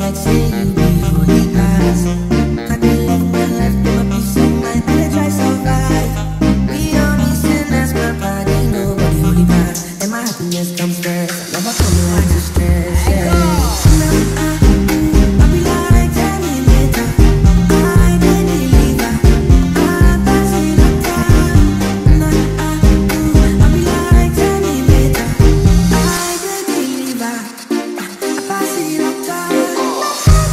like say you be holy past. I can live my life to my peace of mind. I try survive. We only sinners, my body, nobody holy past. And my happiness comes first. I never come around to stress. Yeah. I be like, tell me later. I didn't deliver. I pass it up time. I be like, tell me later. I didn't deliver. I pass it up time.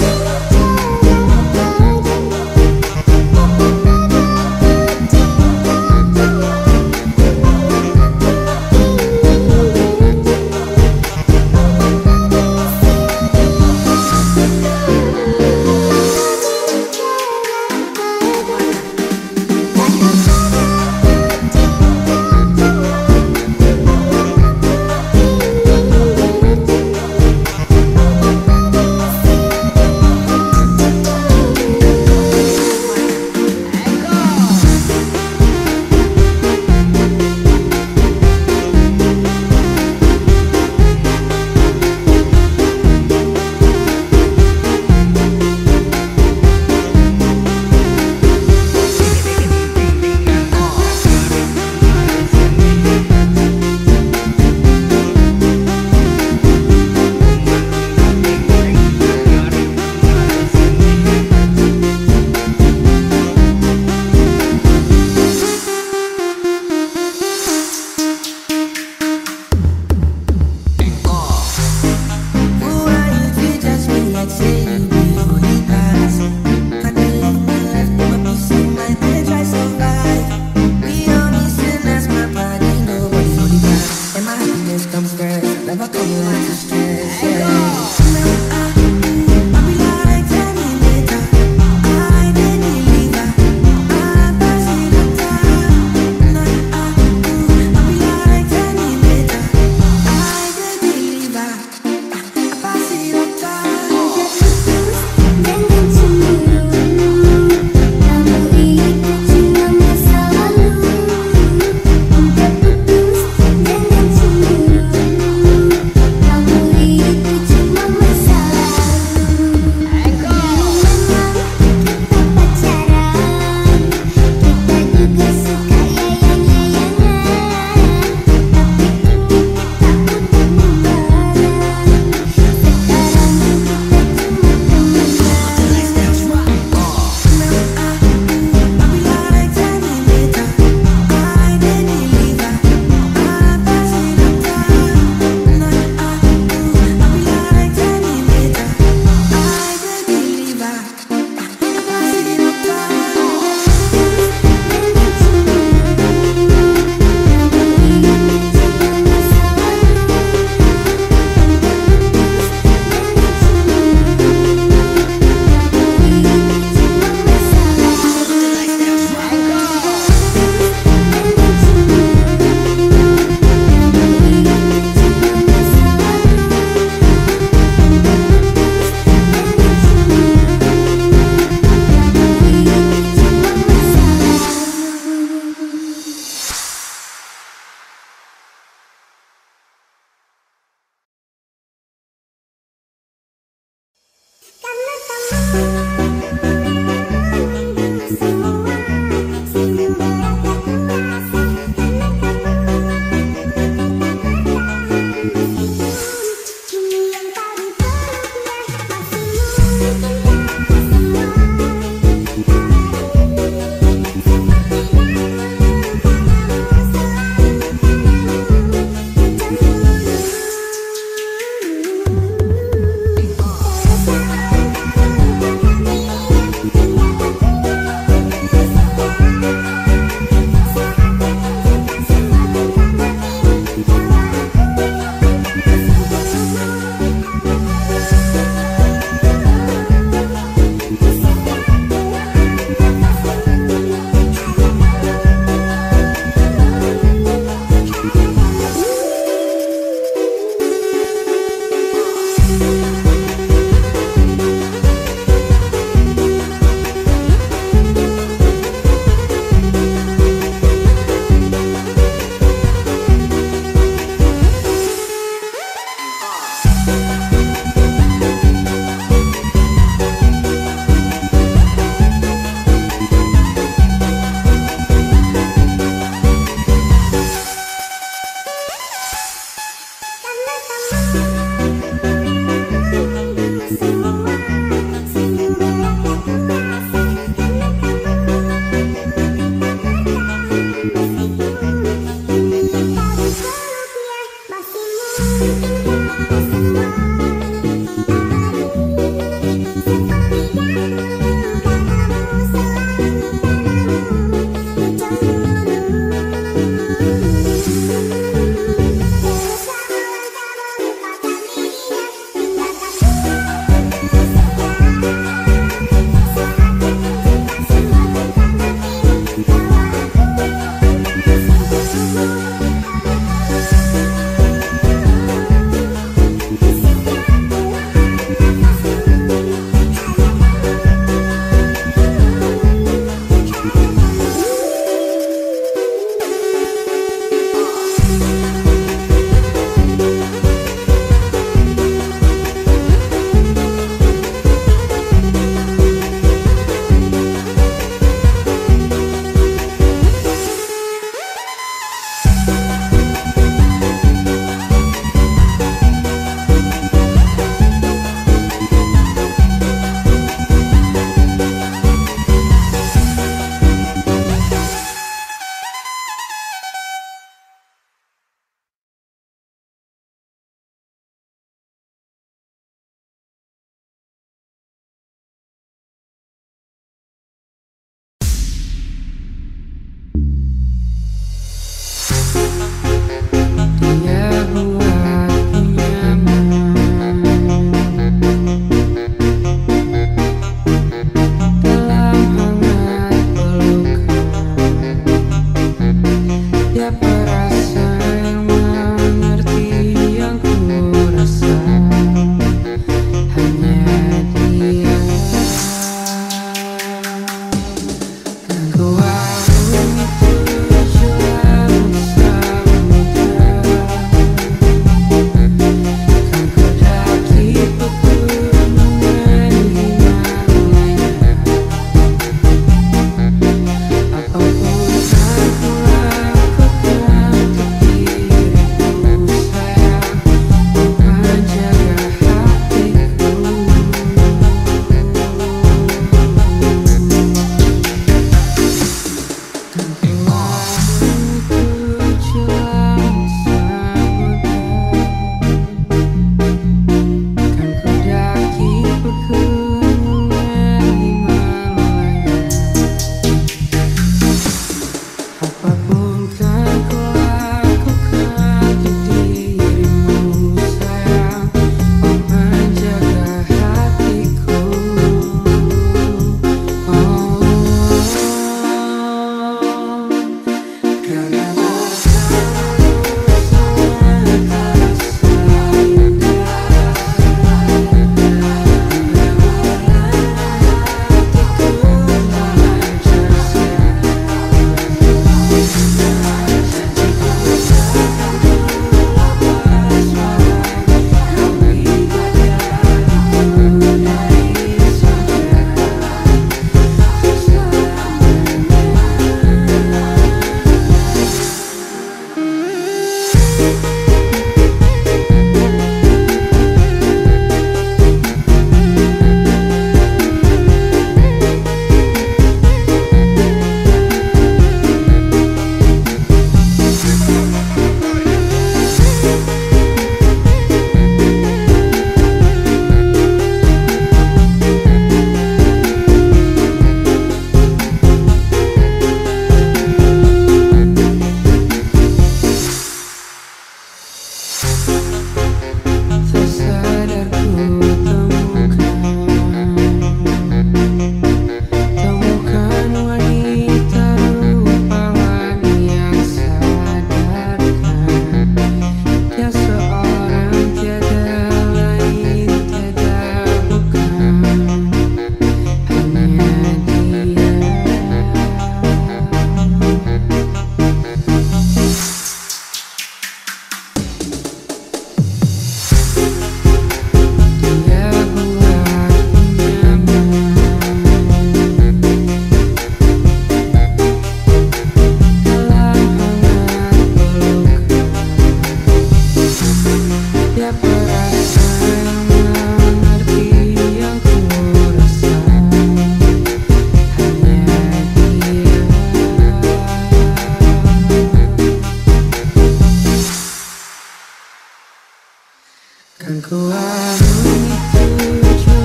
Kan ku arungi tujuh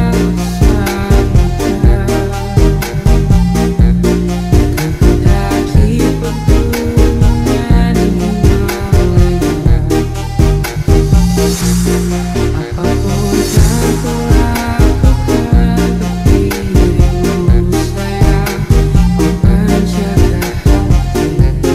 samudra, kan ku daki pegunungan Himalaya. Apapun yang ku lakukan untuk dirimu sayang, oh menjaga hati.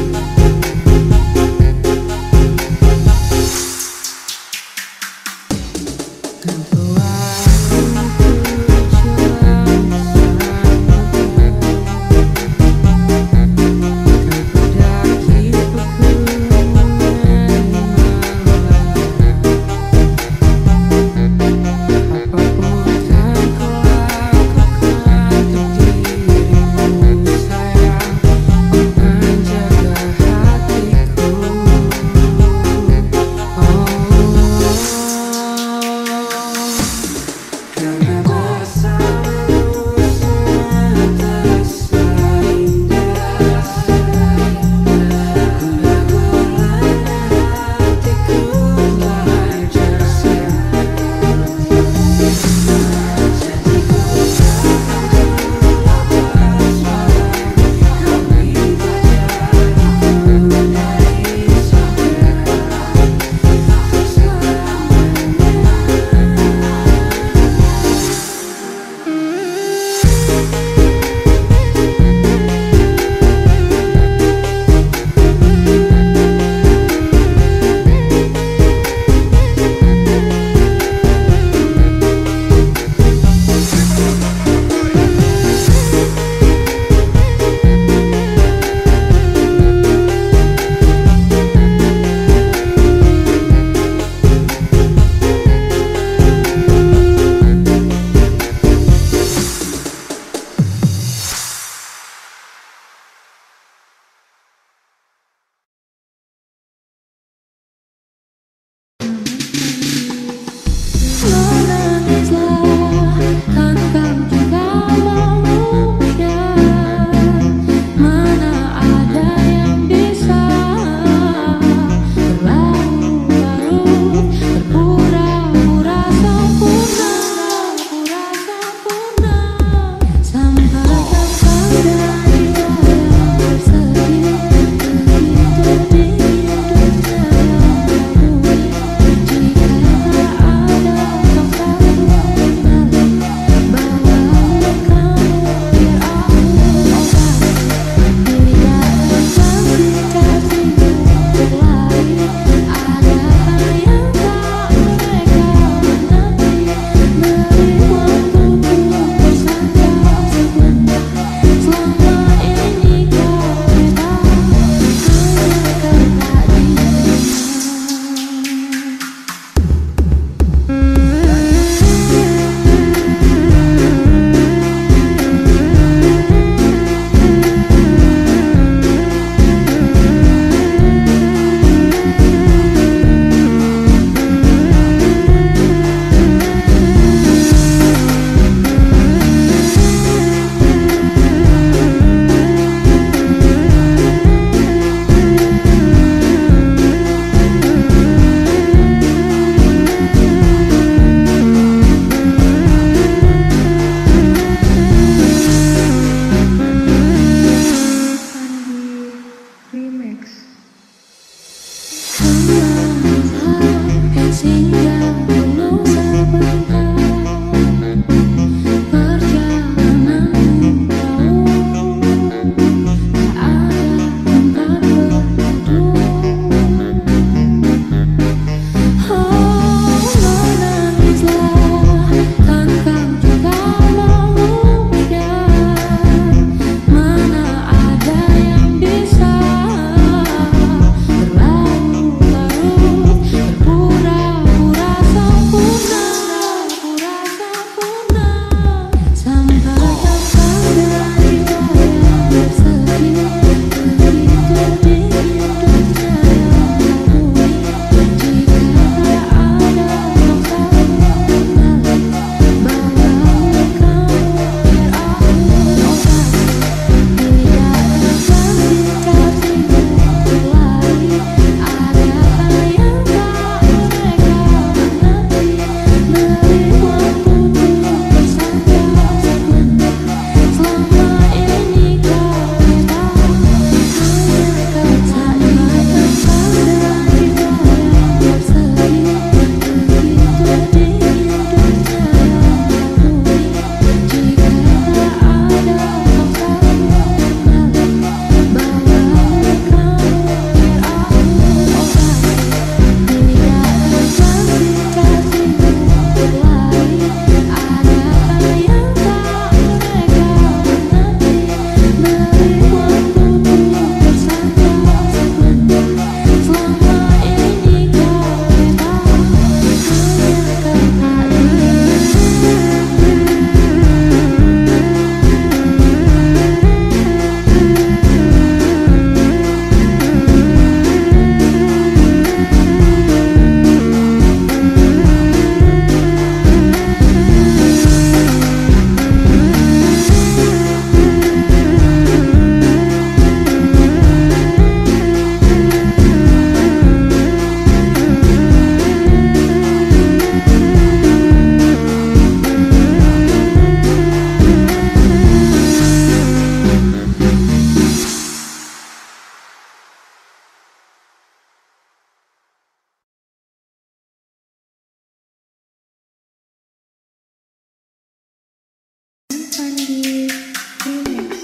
Fandi Remix.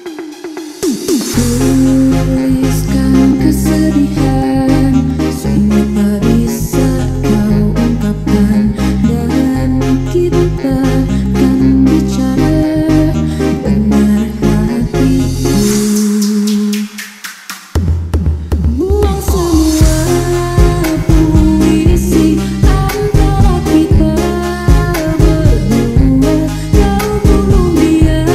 Tuliskan kesedihan semua tak bisa kau ungkapkan, dan kita kan bicara benar hatiku. Buang semua puisi antara kita berdua, kau bunuh dia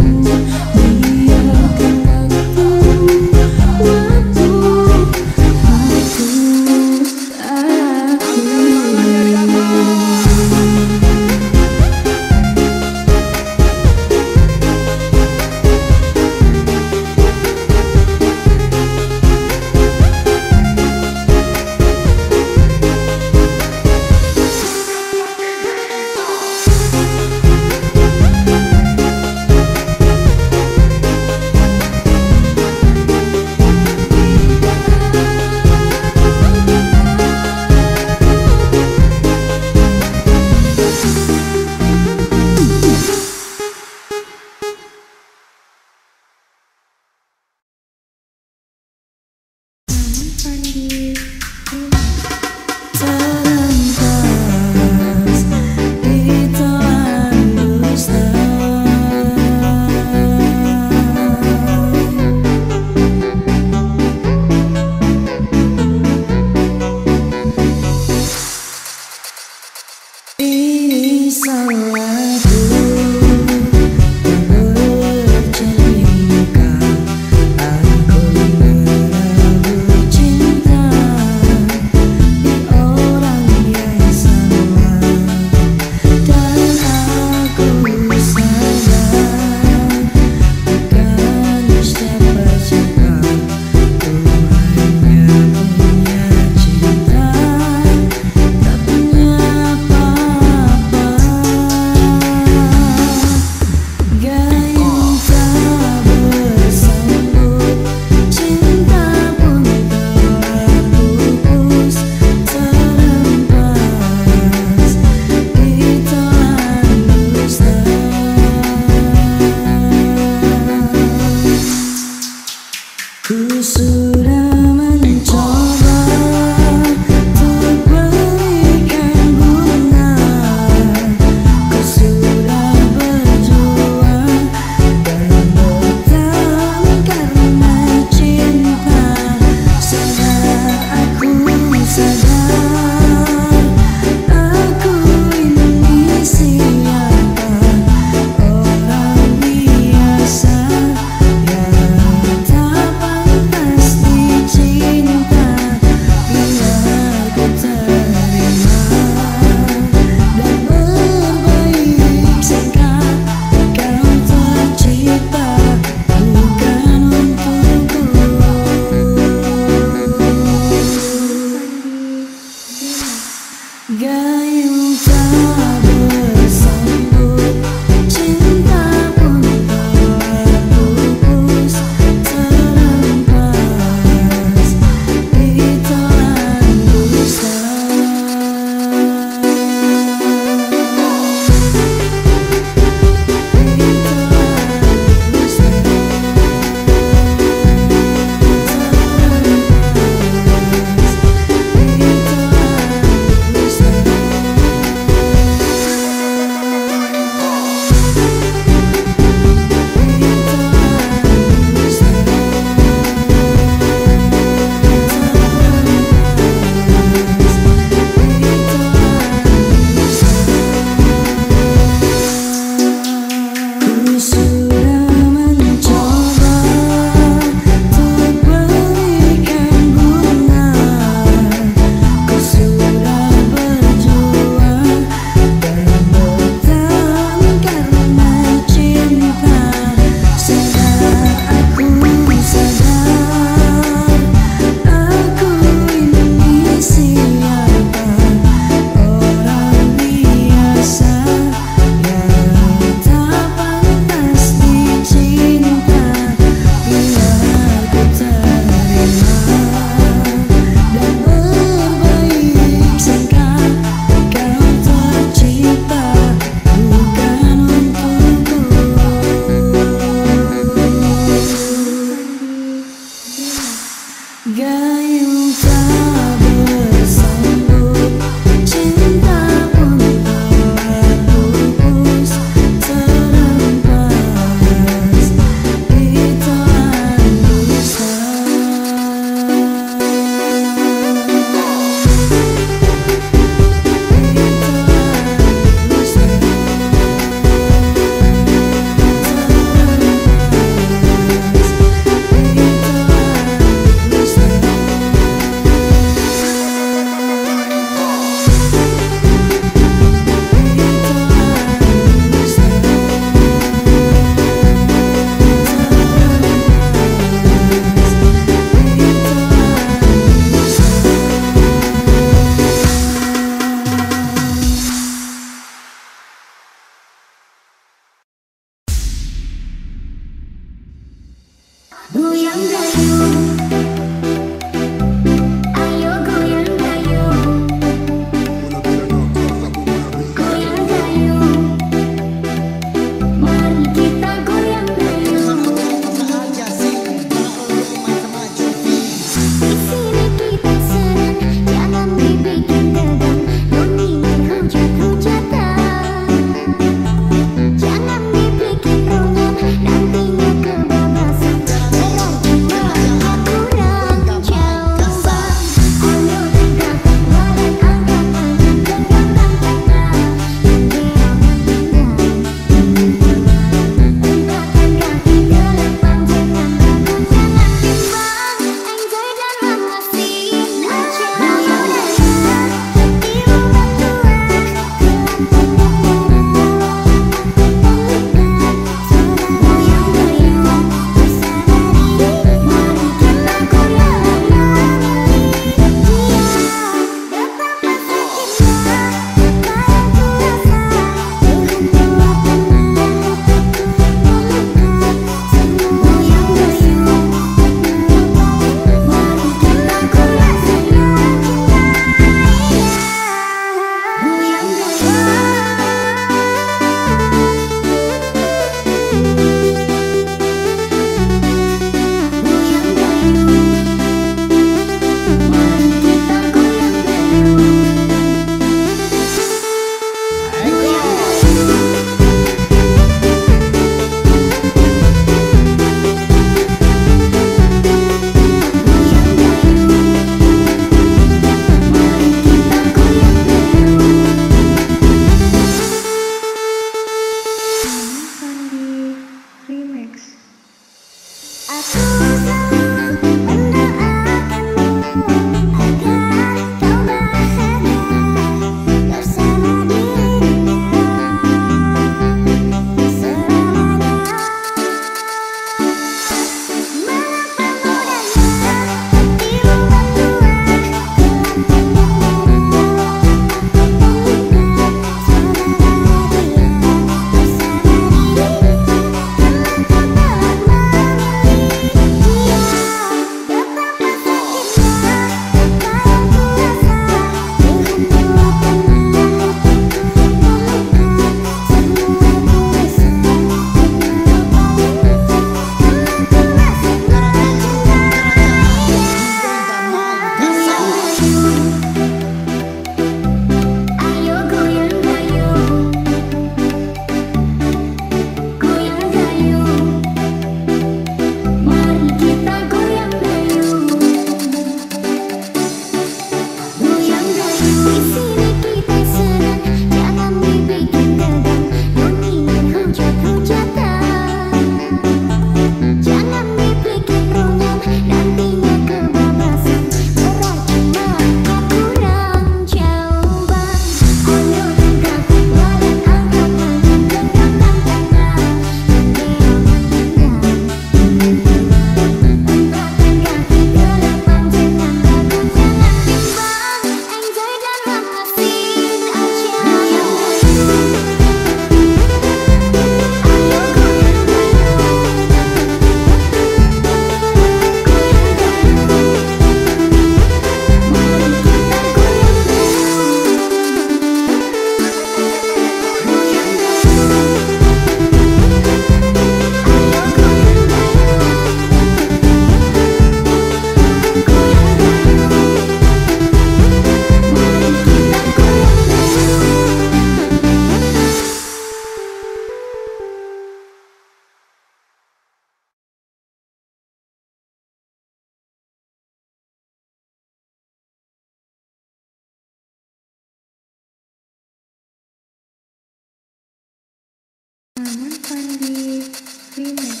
Fandi Remix.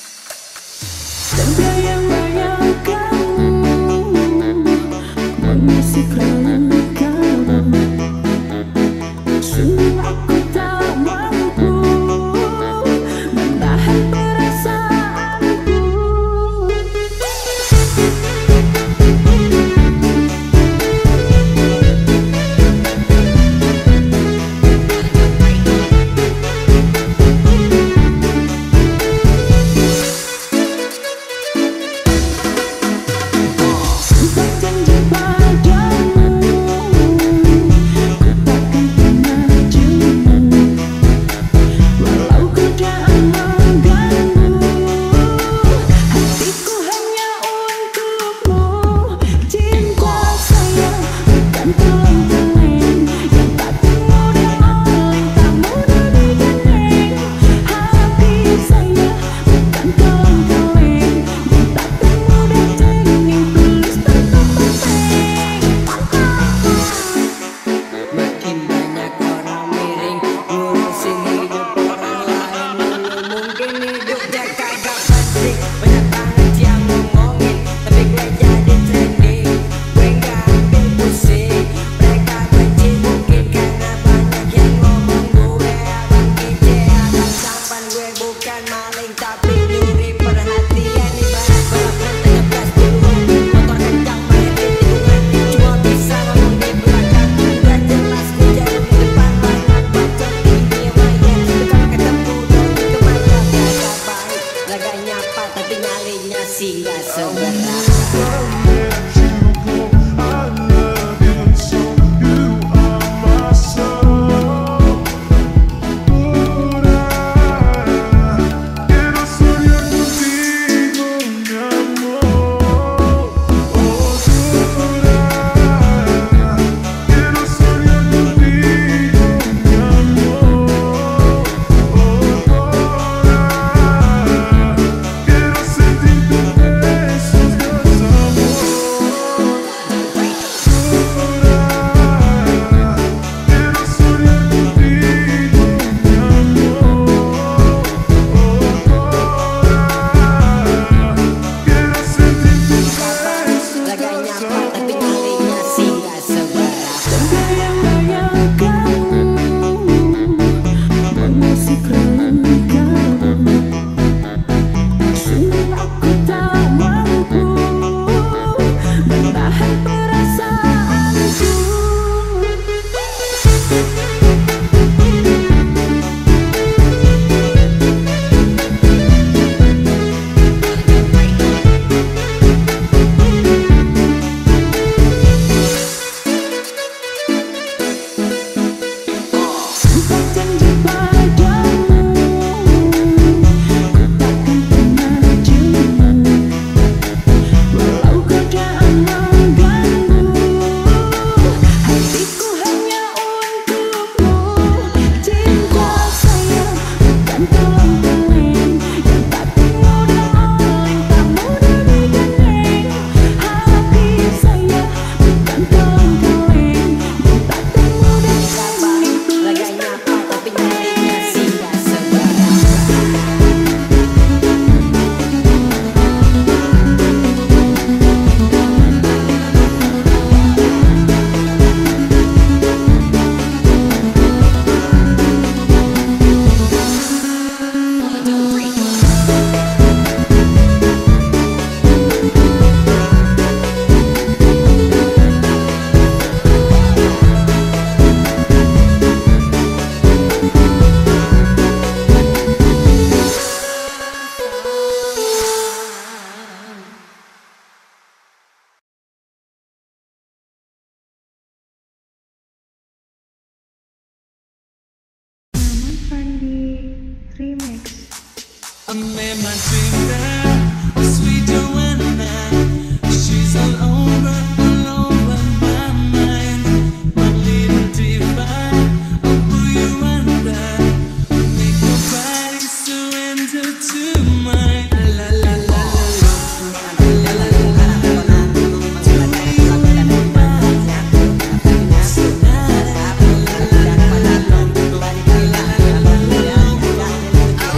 Terbayang-bayang kamu mengisi kelengkapan. Sungguh aku tak mampu menahan perasaanku. Sumpah janji padamu, ku takkan pernah jemu, walau godaan mengganggu. Hatiku hanya untukmu. Cinta sayang bukan tulang-tulang yang tak termudah oleng, tak mudah digandeng. Hati saya bukan tulang-tulang yang tak termudah tening, tulus tanpa Makin banyak orang miring ngurusin hidup orang lain, lu mungkin hidupnya kagak penting. Banyak banget yang ngomongin, tapi gue jadi trending. Gue gak ambil pusing, mereka benci mungkin karena banyak yang ngomong gue abang kece, abang tampan. Gue bukan maling tapi nyuri perhatian. Ibarat balap tanya gas duluan, motor kencang main di tikungan, cuma bisa ngomong di belakang. Gak jelas ku jauh di depan, banyak bacot di dunia maya. Tukang ketemu doi kemana kagak baik, laga nyapa tapi nyalinya sih gak seberapa. Laga nyapa tapi nyalinya sih gak seberapa. Terbayang-bayang kamu mengisi kelengkapan. Sungguh aku tak mampu menahan perasaanku. Sumpah janji padamu, ku takkan pernah jemu, walau godaan mengganggu. Hatiku hanya untukmu. Cinta sayang bukan tulang-tulang yang tak termudah oleng, tak mudah digandeng. Hati saya bukan tulang-tulang yang tak termudah tening, Laga tulus nyapa tapi nyalinya sih gak seberapa. Fandi Remix. I made my dream girl, a sweet Joanna. She's all over my mind. My little divine, I'll pull you under. Make your body surrender to mine. La la la la la la la la la.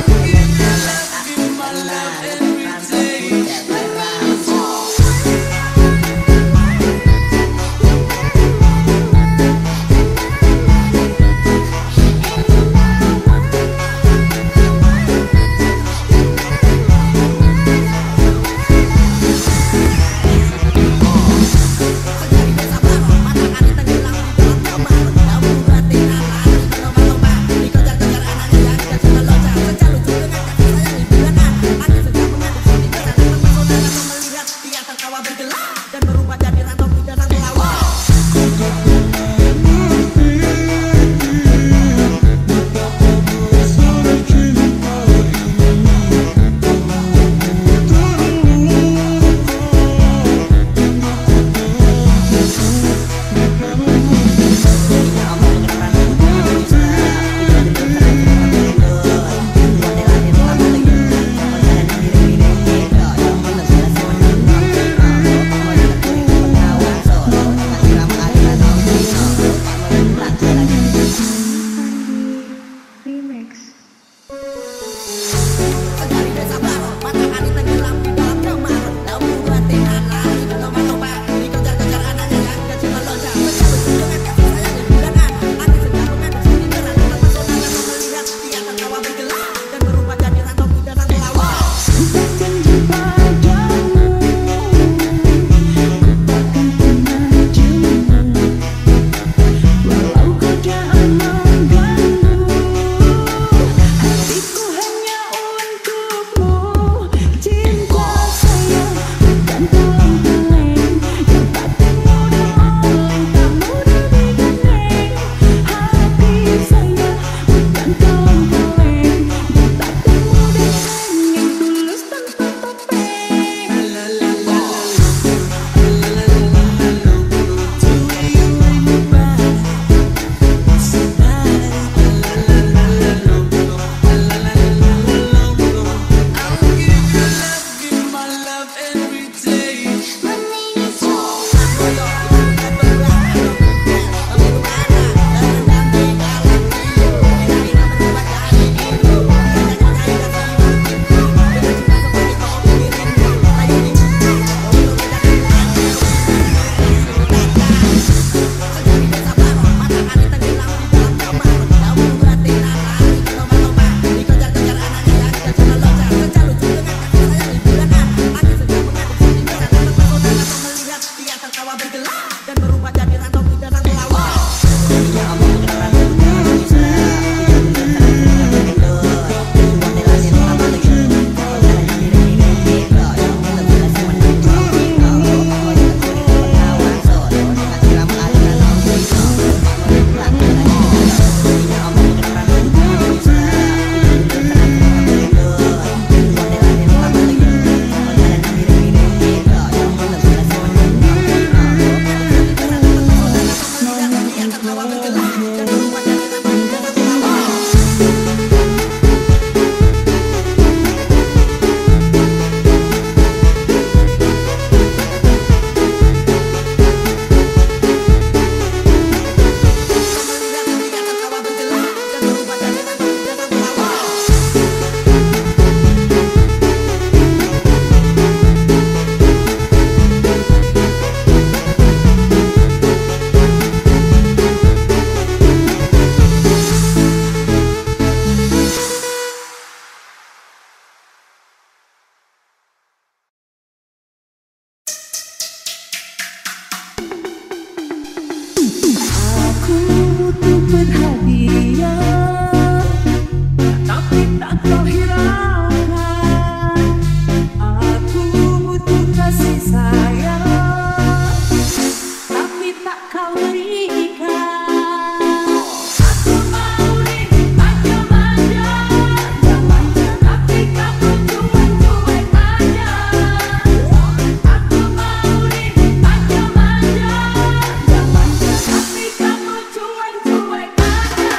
berhadiah, tapi tak kau hiraukan. Aku butuh kasih sayang, tapi tak kau berikan. Aku mau dimanja-manja, tapi kamu cuek-cuek aja. Aku mau dimanja-manja, tapi kamu cuek-cuek aja.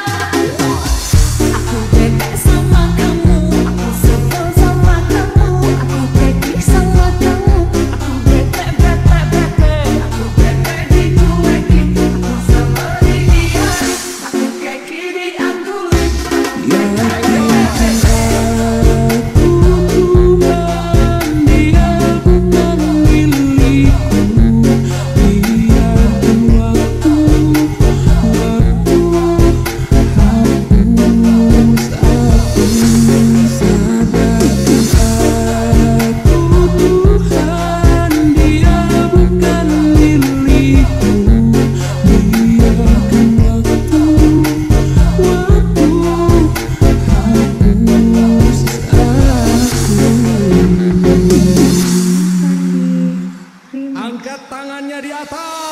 Aku bete sama kamu, aku sebel sama kamu, aku pedih sama kamu, aku bete, aku bete dicuekin, aku sebel dibiarin, aku keki dianggurin. Angkat tangannya di atas.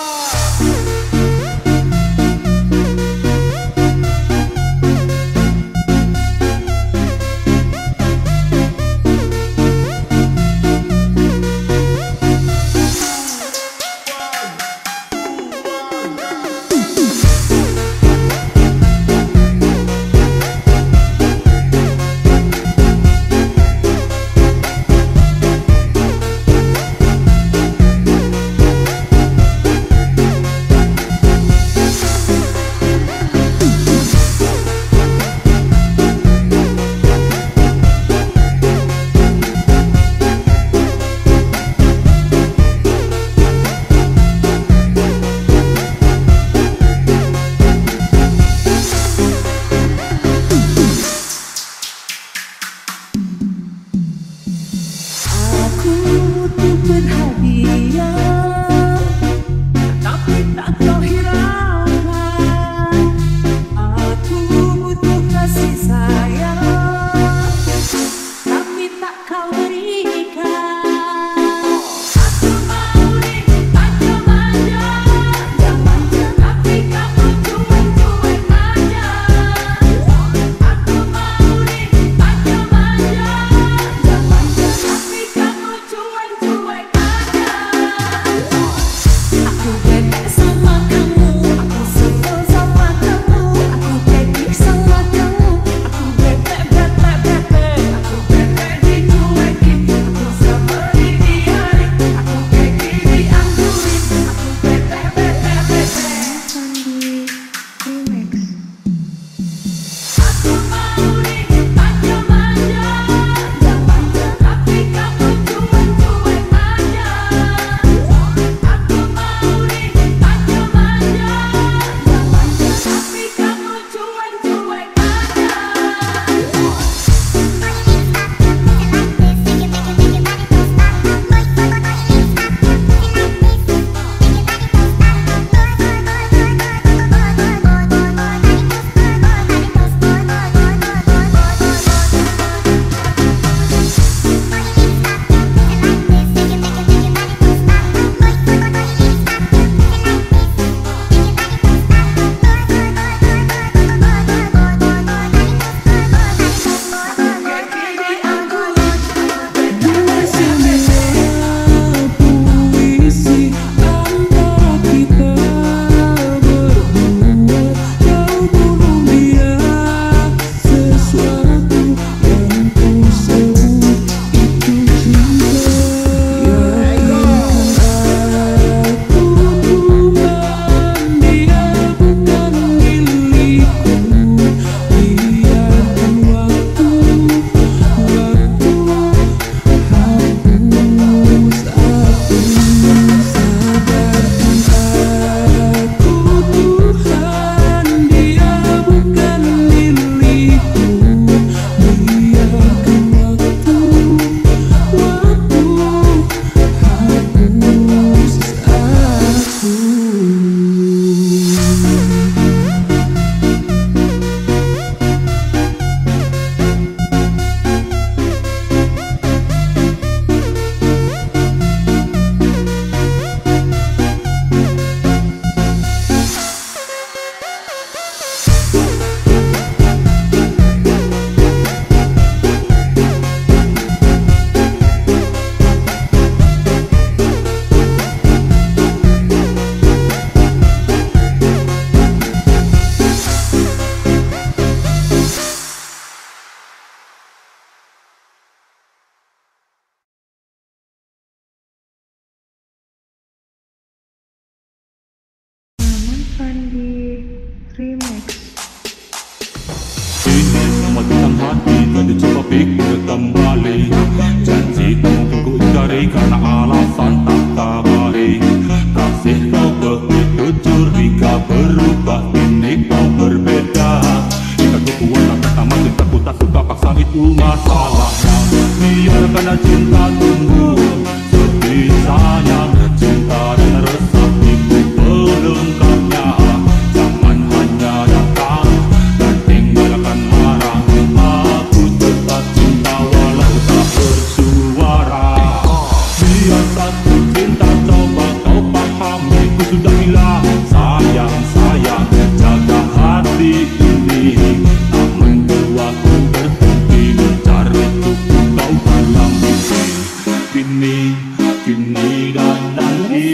kini dan nanti.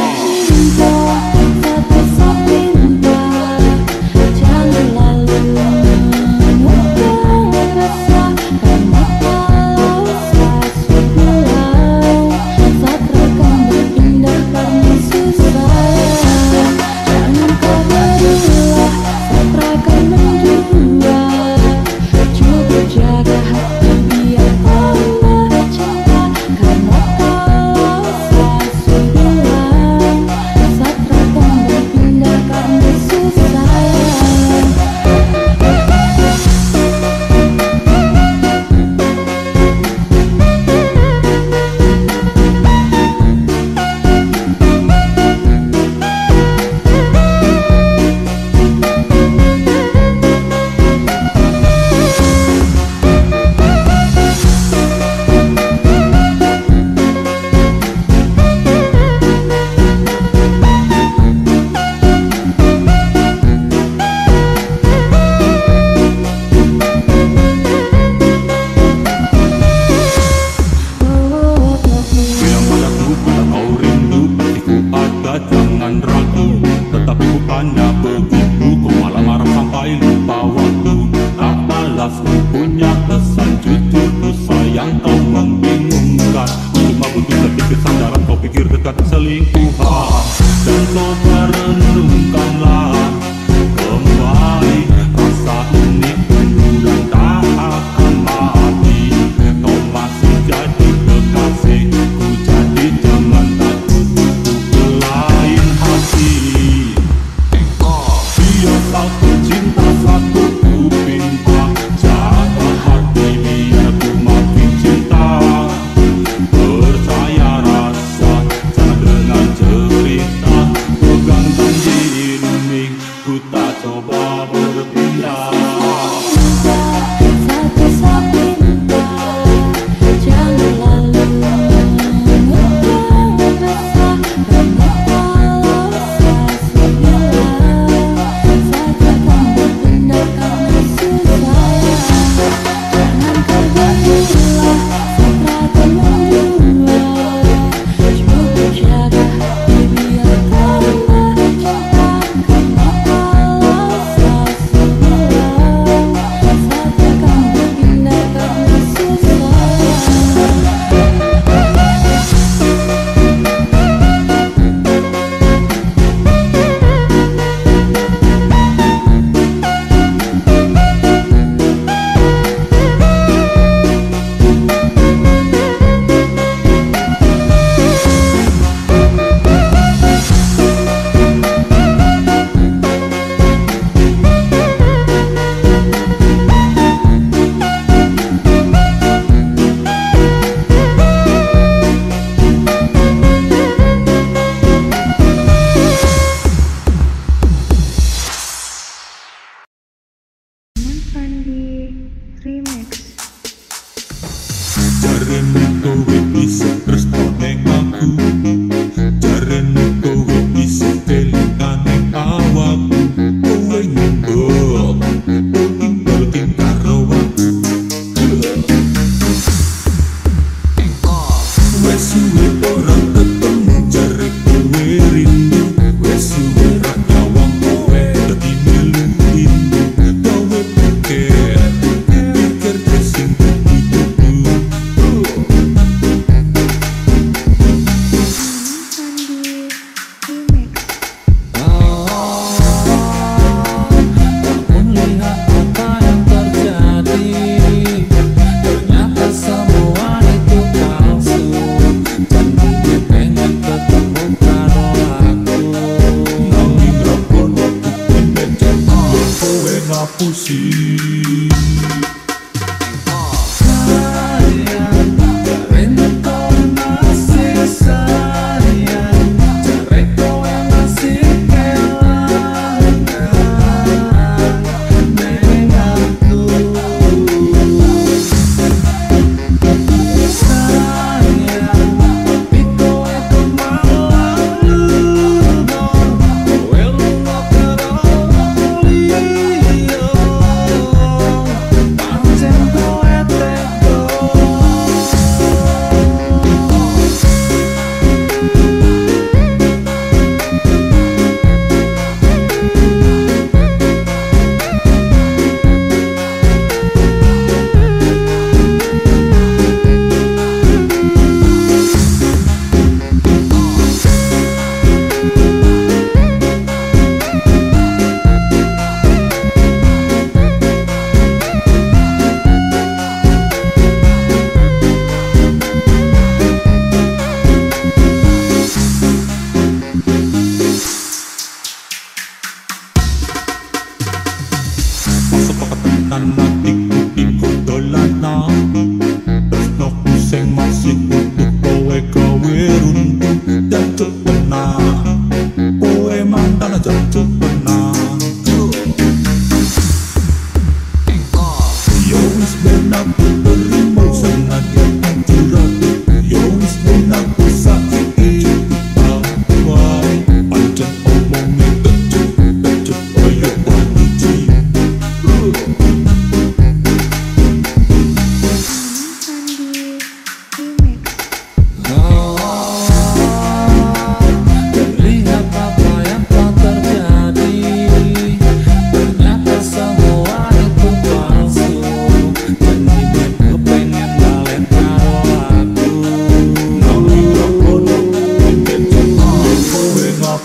Jaga hati biar tambah cinta, karena kalau saya bilang saat akan berpindah karena susah. Bilang padaku bila kau rindu, hatiku ada jangan ragu. Tetapi bukannya begitu, kau malah marah sampai lupa waktu. Tak balas ku punya kesan, jujur ku sayang kau membingungkan. Ku cuma butuh sedikit kesadaran, kau pikir dekat selingkuhan. Dan coba renungkanlah kembali rasa ini dulu dan tak akan mati. Kau masih jadi kekasih, ku jadi jangan takut untuk ke lain hati. Biar satu cinta satu ku pinta, jaga hati biar ku makin cinta. Percaya rasa, jangan dengar cerita, pegang janji ini, ku tak coba berpindah. Satu sapinta, jangan lalu mengulang rasa, karena kalau saya bilang saat akan berpindah karena susah. Jangan kau bergila, saat akan menjual. Coba jaga hati biar tambah cinta, karena kalau saya bilang saat akan berpindah karena susah. Fandi Remix. Jarene kowe bisa tresno ning aku, jarene kowe bisa kelingan ning awakku. Kowe ngembok, tinggal karo aku. Wes suwe ora ketemu, jare kowe rindu. Wes suwe ra nyawang kowe dadi melu rindu. Kowe pikir sing hidupku.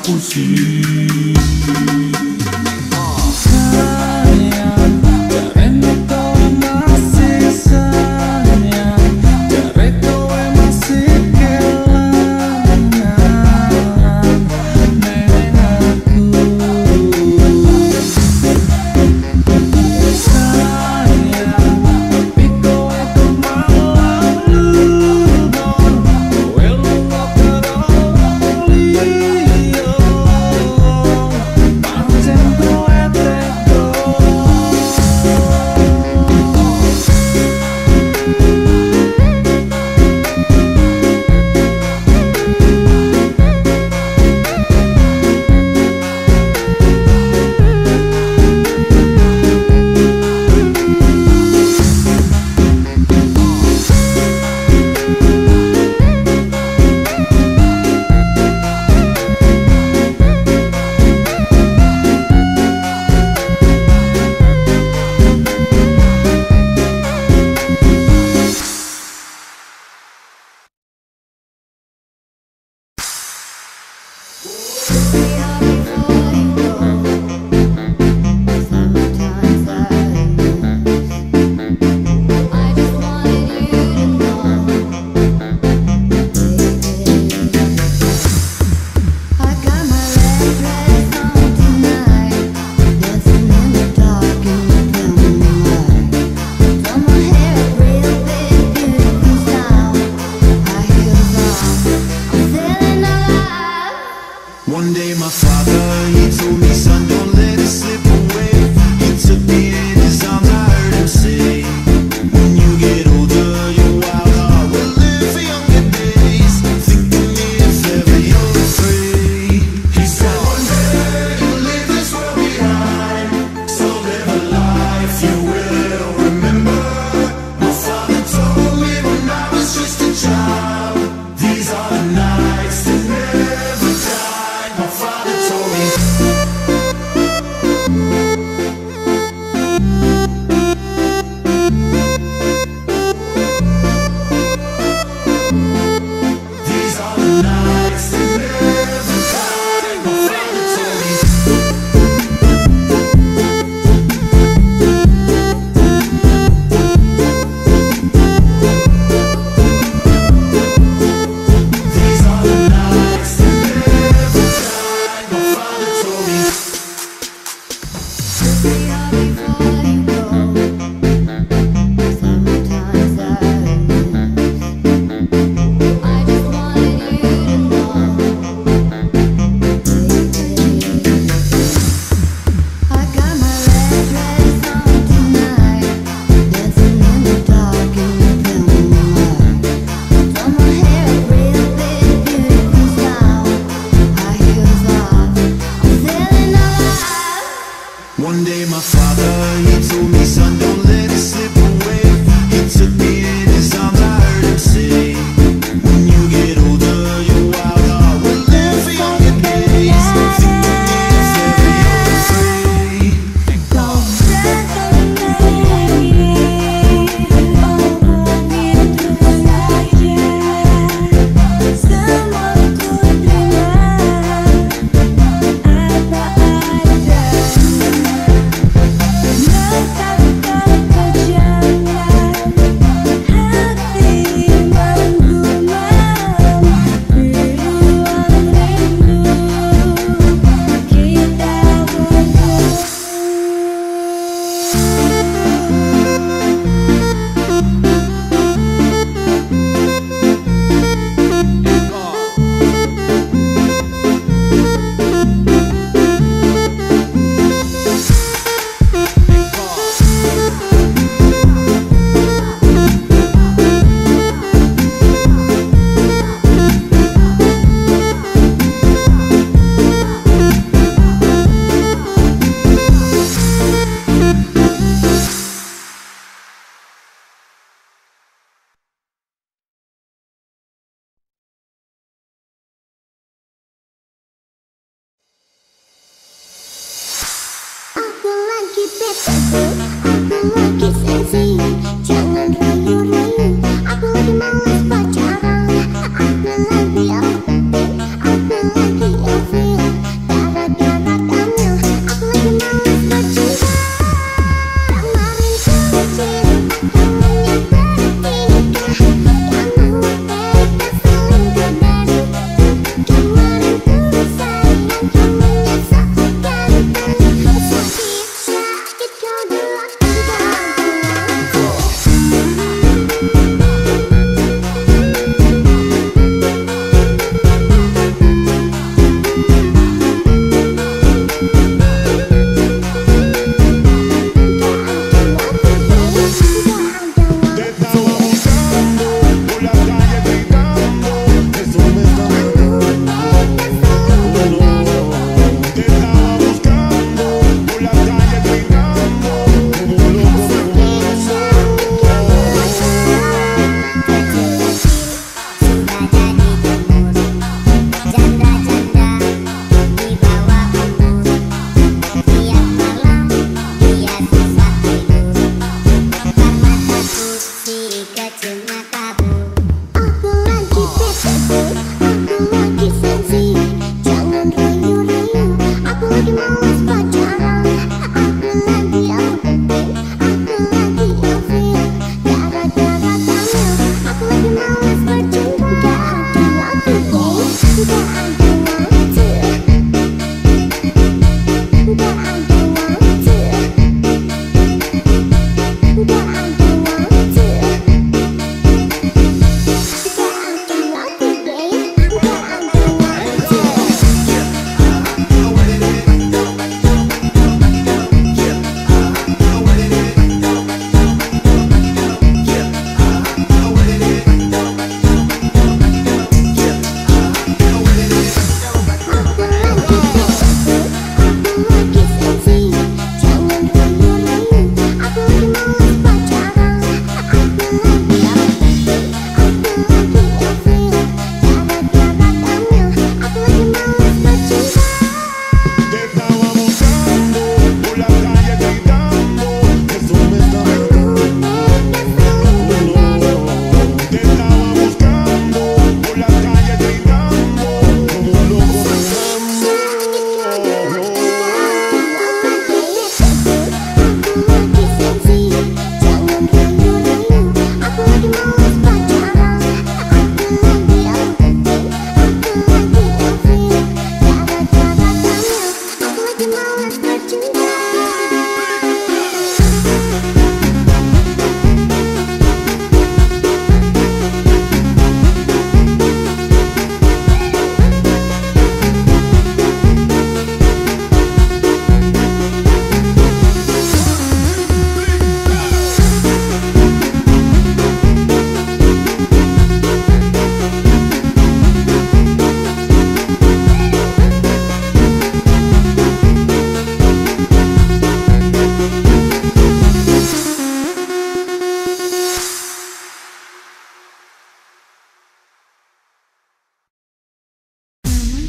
pusing. Sayang, jarene kowe masih sayang, jare kowe masih kelangan neng aku. Sayang, tapi kowe tuh malah ngulur, kowe lunga karo liya, pancen kowe tega. One day my father, he told me, son, don't let it slip away. He took me in his arms, I heard him say, when you get older, your wild heart will live for younger days. Think of me if ever you're afraid. He said, one day you'll leave this world behind, so live a life you will remember. My father told me when I was just a child, these are the nights that never die. My father told me. These are the nights that never die. My father told me. These are the nights that never die. My father told me. One day my father, he told me, son, don't let it slip away. He took me in his arms, I heard him say, when you get older, your wild heart will live for younger days. Think of me if ever you're afraid. Aku lagi bete, aku lagi sensi. Jangan rayu-rayu, aku lagi malas pacaran. Aku lagi overthinking, aku lagi ilfeel.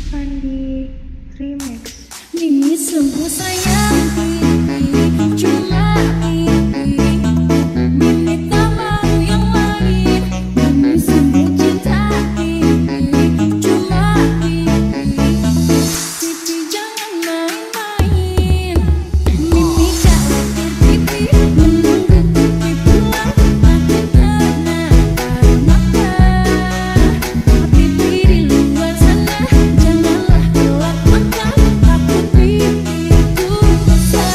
Andi Remix. Mimi sungguh sayang Pipi, cuma Pipi. Mimi tak mau yang lain. Mimi sungguh cinta Pipi, cuma Pipi. Pipi jangan main-main. Mimi khawatir Pipi menunggu Pipi pulang makin tenang mata. Pipi di luar sana janganlah gelap mata. Takut Pipi itu besar.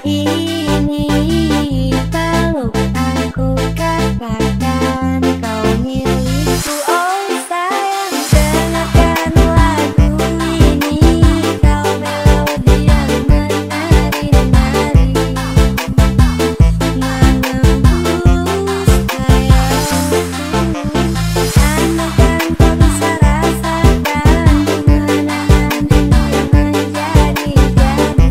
ini. Peluk aku katakan kau milikku. Oh sayang, dengarkan lagu ini. Kau melodi yang menari-nari, menembus khayalanku. Andaikan kau bisa rasakan kemenangan yang menjadi-jadi.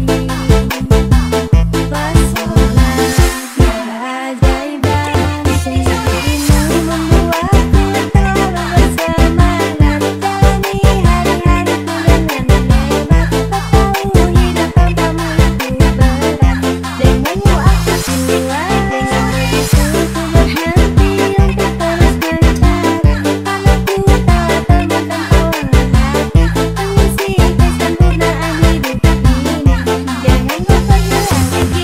Pesona keajaiban sendirimu membuatku terlalu bersemangat. Jalani hari-hariku dengan hebat. Tak tahu hidup tanpamu itu berat. Denganmu aku kuat, itu ku berhenti untuk terus mencari. Karena ku telah temukan pola hati mengisi kesempurnaan hidup ini. Jangan kau pergi lagi.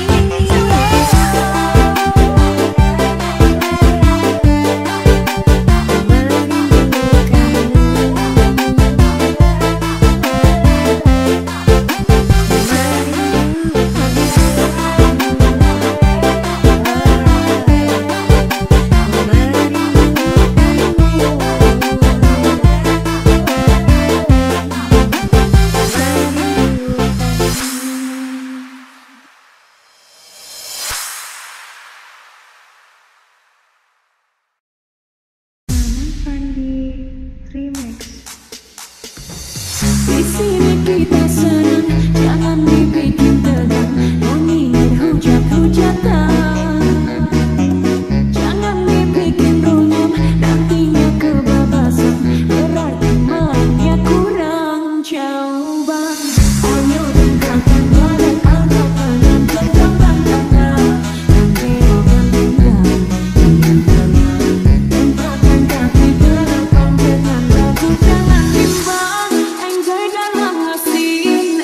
Fandi Remix. Di sini kita senang, jangan dibikin tegang. Nyanyi hujat-hujatan, jangan dibikin runyam. Nantinya kebablasan, berarti mainnya kurang coba. Ayo tinggalkan badan atau penonton terbang-terbang. Nanti akan tinggal diam tenang. Tempatkan kaki belakang dengan lagu jangan bimbang. Enjoy dalam ngasih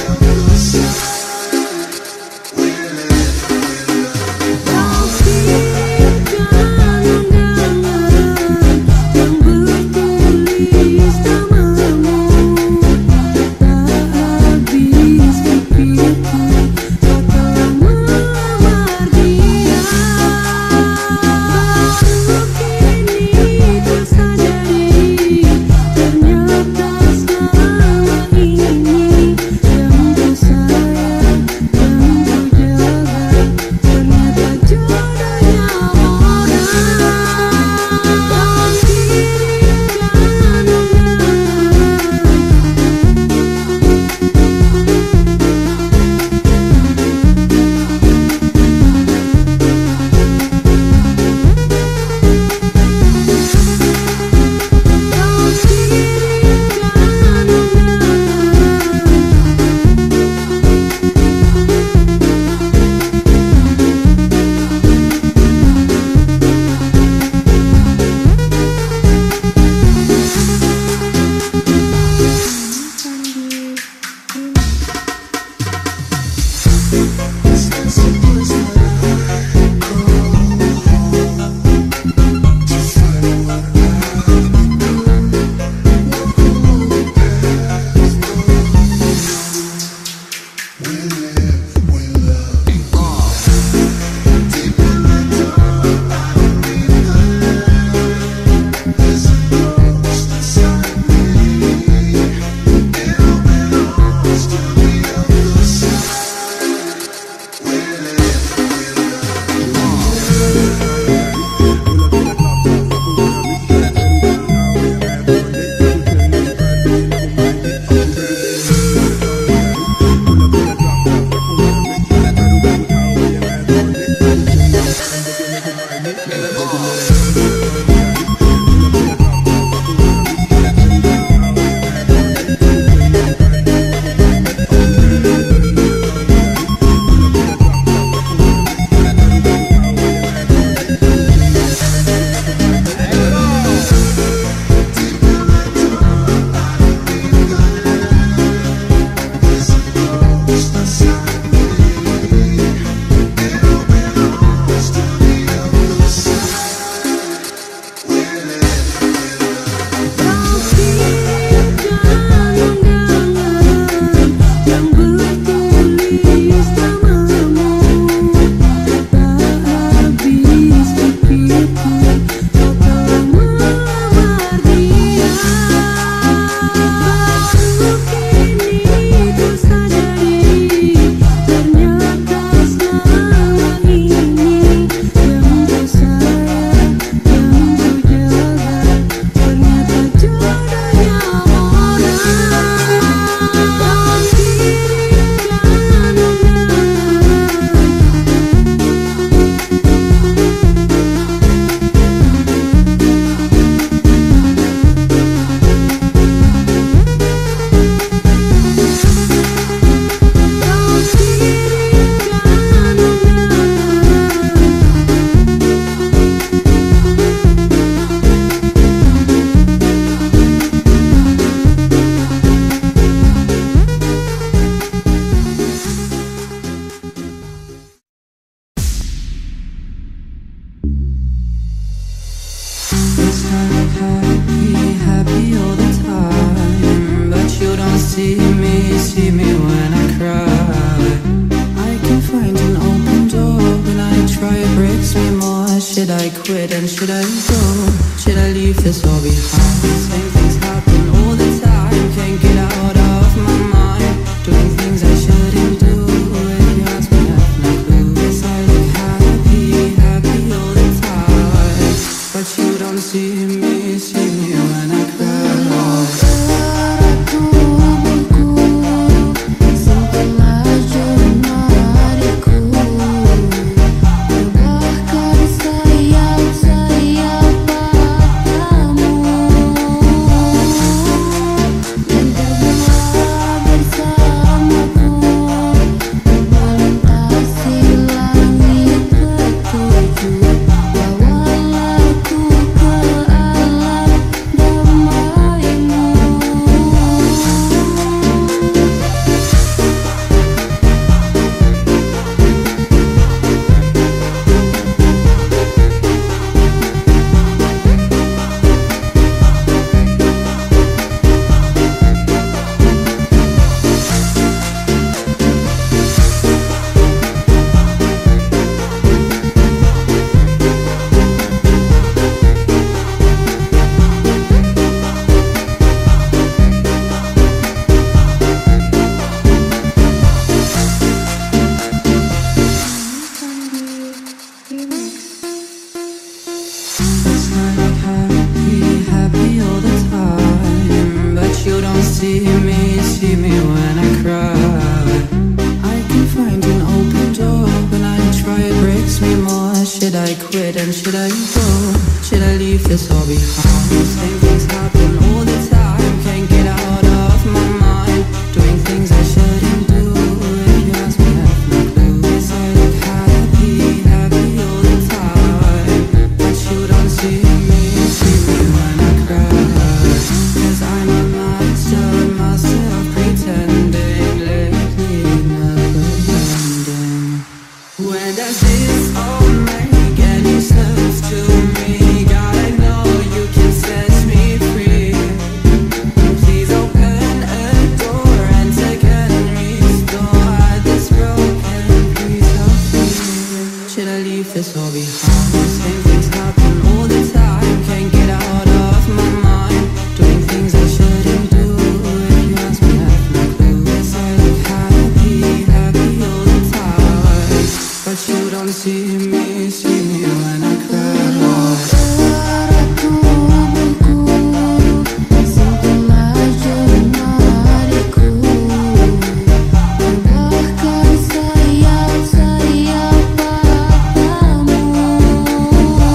quit and should I go? Should I leave this all behind? Same things happen all the time. Can't get out of my mind. Doing things I shouldn't do. If you ask me, I have no clue. Yes, I look happy, happy all the time. But you don't see me when I cry. Yang it and should I go? Should I leave this all behind? Same things happen all the time. Can't get out of my mind. Doing things I shouldn't do. If you ask me, I have no clue. Yes, I look happy, happy all the time. But you don't see me when I cry. 'Cause I'm a master of myself, pretending lately, never ending. When does this all make any sense to me? God, I know you can set me free. Please open a door and take and restore this broken piece of me. Should I leave this all behind? Same things happen all the time. Can't get out of my mind. Doing things I shouldn't do. If you ask me, I have no clue. Yes, I look happy, happy all the time. But you don't see me when I cry. Bahkan sayap-sayap padamu.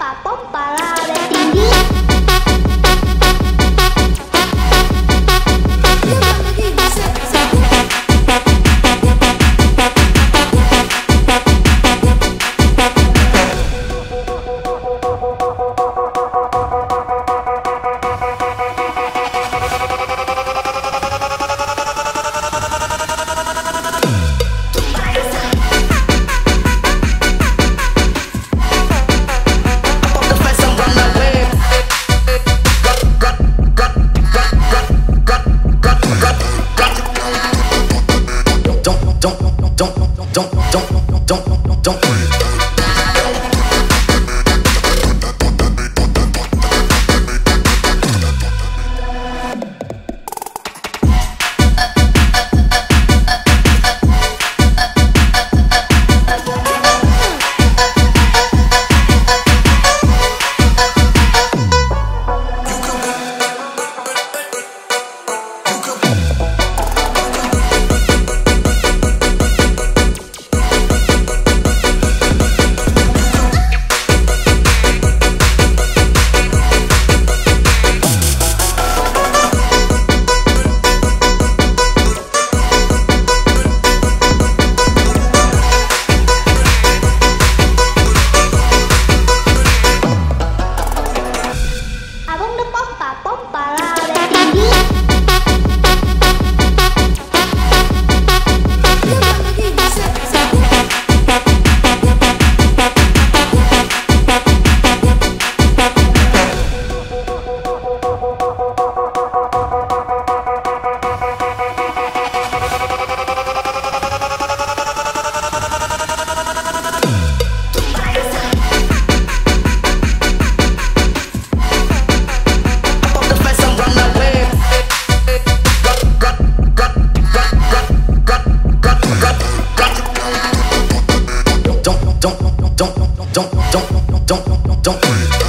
pompa lada tinggi. don't